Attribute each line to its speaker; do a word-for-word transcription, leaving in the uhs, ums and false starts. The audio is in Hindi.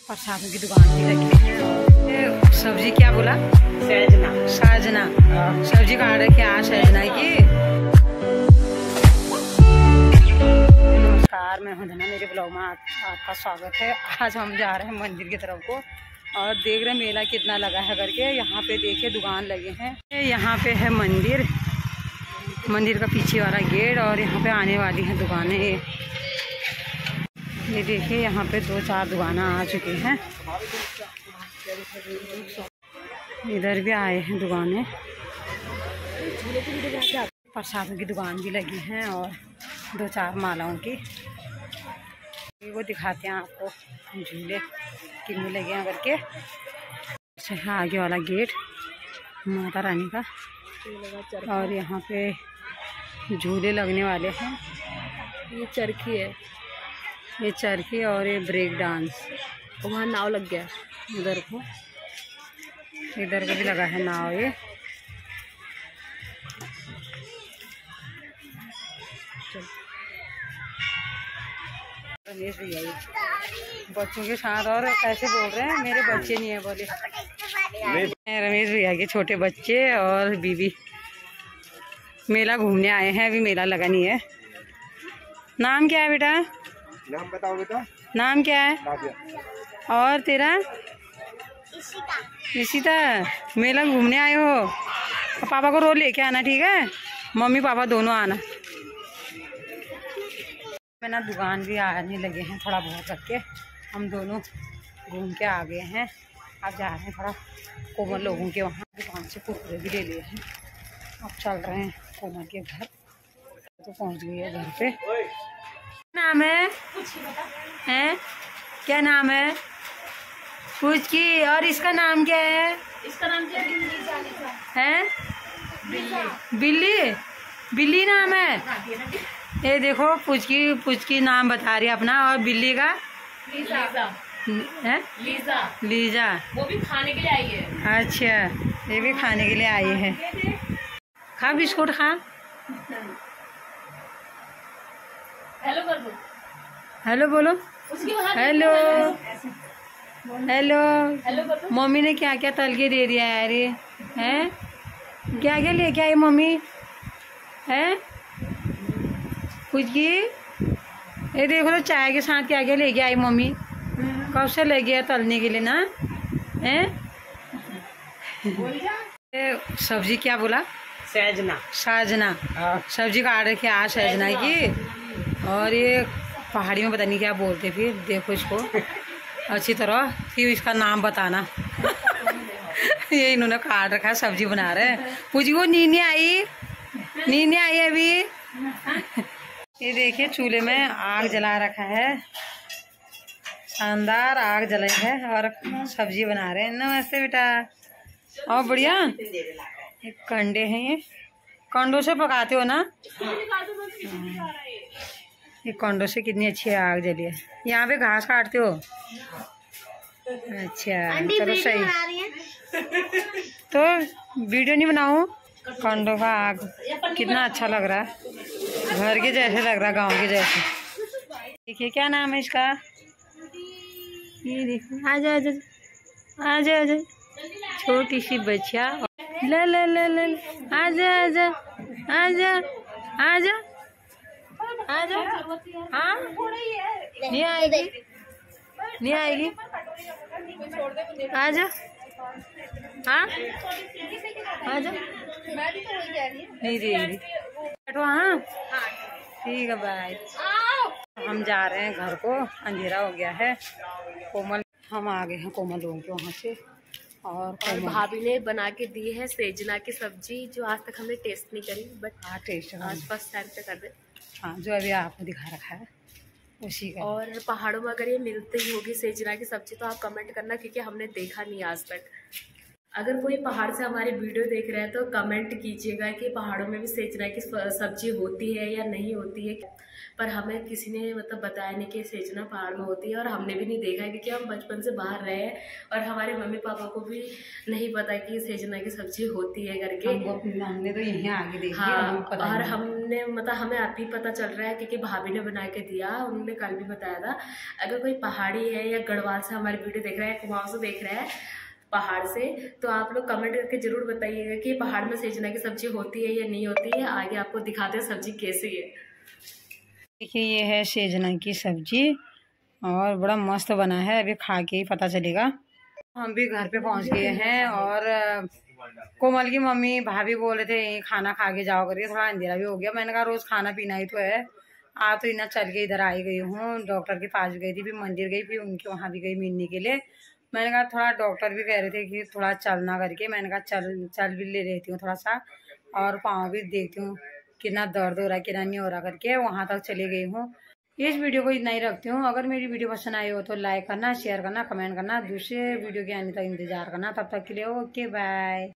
Speaker 1: प्रसादों की दुकान भी लगी है। सब्जी क्या बोला? सहजना। सहजना सब्जी का ऑर्डर किया सहजना की। नमस्कार, मैं हूं धना, मेरे ब्लॉग में आपका स्वागत है। आज हम जा रहे हैं मंदिर की तरफ को और देख रहे हैं मेला कितना लगा है करके। यहाँ पे देखिए दुकान लगे हैं। यहाँ पे है मंदिर, मंदिर का पीछे वाला गेट और यहाँ पे आने वाली हैं दुकानें। ये देखिए यहाँ पे दो चार दुकानें आ चुकी हैं। इधर भी आए हैं दुकानें। प्रसादों की दुकान भी लगी हैं और दो चार मालाओं की। वो दिखाते हैं आपको झूले कितने लगे हैं करके। अच्छा, आगे वाला गेट माता रानी का और यहाँ पे झूले लगने वाले हैं।
Speaker 2: ये चरखी है,
Speaker 1: ये चरखी और ये ब्रेक डांस।
Speaker 2: वहाँ नाव लग गया
Speaker 1: इधर को, इधर को भी लगा है नाव। ये रमेश भैया बच्चों के साथ और कैसे बोल रहे हैं, मेरे बच्चे नहीं है बोले। रमेश भैया के छोटे बच्चे और बीवी मेला घूमने आए हैं। अभी मेला लगा नहीं है। नाम क्या है बेटा?
Speaker 3: नाम बताओ बेटा।
Speaker 1: नाम क्या है? और तेरा? इशिता। मेला घूमने आए हो? पापा को रोज लेके आना, ठीक है? मम्मी पापा दोनों आना। मैं ना दुकान भी आने लगे हैं थोड़ा बहुत करके। हम दोनों घूम के आ गए हैं। अब जा रहे हैं थोड़ा कोमल लोगों के वहाँ। दुकान से कुरकुरे भी ले लिए हैं। अब चल रहे हैं कोमल के घर। तो पहुँच गई है घर पे। नाम है? हैं? क्या नाम है? पूछ की। और इसका नाम क्या है?
Speaker 2: इसका नाम क्या
Speaker 1: है? बिल्ली। बिल्ली नाम है। ये देखो पुचकी, पुचकी नाम बता रही है अपना। और बिल्ली का?
Speaker 2: लीजा।
Speaker 1: है?
Speaker 2: लीजा।
Speaker 1: लीजा।
Speaker 2: वो भी खाने के लिए आई है।
Speaker 1: अच्छा, ये भी खाने के लिए आई है। खा बिस्कुट खा।
Speaker 2: हेलो कर दो।
Speaker 1: हेलो बोलो। Hello hello.
Speaker 2: हेलो कर दो।
Speaker 1: मम्मी ने क्या क्या तल के दे दिया है? अरे हैं, क्या क्या लेके आई मम्मी? हैं कुछ की? ये देखो तो चाय के साथ क्या क्या लेके आई मम्मी। कब से ले गया तलने के लिए ना? हैं सब्जी क्या बोला?
Speaker 3: सहजना।
Speaker 1: सहजना सब्जी का ऑर्डर किया आज सहजना की। और ये पहाड़ी में पता नहीं क्या बोलते। फिर देखो इसको अच्छी तरह, फिर इसका नाम बताना। ये इन्होंने काट रखा है, सब्जी बना रहे हैं। पूछी वो नींद आई, नींद आई अभी। ये देखिए चूल्हे में आग जला रखा है, शानदार आग जलाई है और सब्जी बना रहे हैं। नमस्ते बेटा। और बढ़िया। ये कंडे हैं, ये कंडों से पकाते हो ना? ये कंडों से कितनी अच्छी आग जली है। यहाँ पे घास काटते हो? अच्छा चलो सही। तो वीडियो नहीं बनाऊं? कंडों का आग कितना अच्छा लग रहा है, घर के जैसे लग रहा है, गांव के जैसे। देखिए क्या नाम है इसका? ये देखो, आ जा आ जा आ जा आ जा। छोटी सी बच्चा। ले ले ले ले आ जा आ जा आ जा आ जा आ जा। हाँ नहीं आएगी, नहीं आएगी। आ जा। हाँ आ जा। नहीं देगी। बैठो। हाँ ठीक है, बाय। हम जा रहे हैं घर को, अंधेरा हो गया है। कोमल, हम आ गए हैं कोमल लोगों के वहाँ से। और,
Speaker 2: और भाभी ने बना के दी है सेजना की सब्जी, जो आज तक हमने टेस्ट नहीं करी, बट
Speaker 1: हाँ टेस्ट
Speaker 2: आज फर्स्ट टाइम पे कर दे।
Speaker 1: हाँ, जो अभी आपको दिखा रखा है उसी का।
Speaker 2: और पहाड़ों में अगर ये मिलती होगी सेजना की सब्जी तो आप कमेंट करना, क्योंकि हमने देखा नहीं आज तक। अगर कोई पहाड़ से हमारी वीडियो देख रहा है तो कमेंट कीजिएगा कि पहाड़ों में भी सेजना की सब्जी होती है या नहीं होती है। पर हमें किसी ने मतलब बताया नहीं कि सेजना पहाड़ में होती है, और हमने भी नहीं देखा है क्योंकि हम बचपन से बाहर रहे हैं और हमारे मम्मी पापा को भी नहीं पता कि सेजना की सब्जी होती है करके।
Speaker 1: हमने तो यहीं आगे देखी।
Speaker 2: हाँ, और हमने मतलब हमें अभी पता चल रहा है क्योंकि भाभी ने बना के दिया, उन्होंने कल भी बताया था। अगर कोई पहाड़ी है या गढ़वाल से हमारी वीडियो देख रहा है, कुमाऊं से देख रहा है पहाड़ से, तो आप लोग कमेंट करके जरूर बताइएगा कि पहाड़ में सेजना की सब्जी होती है या नहीं होती है। आगे आपको दिखाते हैं सब्जी कैसी है।
Speaker 1: देखिए ये है सेजना की सब्जी और बड़ा मस्त बना है, अभी खा के ही पता चलेगा। हम भी घर पे पहुंच गए हैं और कोमल की मम्मी भाभी बोल रहे थे खाना खा के जाओ करके, थोड़ा अंधेरा भी हो गया। मैंने कहा रोज खाना पीना ही तो है, आ तो इतना चल के इधर आई गई हूँ। डॉक्टर के पास गई थी, फिर मंदिर गई, फिर उनके वहाँ भी गई मिलने के लिए। मैंने कहा थोड़ा डॉक्टर भी कह रहे थे कि थोड़ा चलना करके, मैंने कहा चल चल भी ले लेती हूँ थोड़ा सा, और पाँव भी देखती हूँ कितना दर्द हो रहा है कितना नहीं हो रहा करके, वहाँ तक चली गई हूँ। इस वीडियो को इतना ही रखती हूँ। अगर मेरी वीडियो पसंद आई हो तो लाइक करना, शेयर करना, कमेंट करना, दूसरे वीडियो के आने तक इंतजार करना। तब तक के लिए ओके बाय।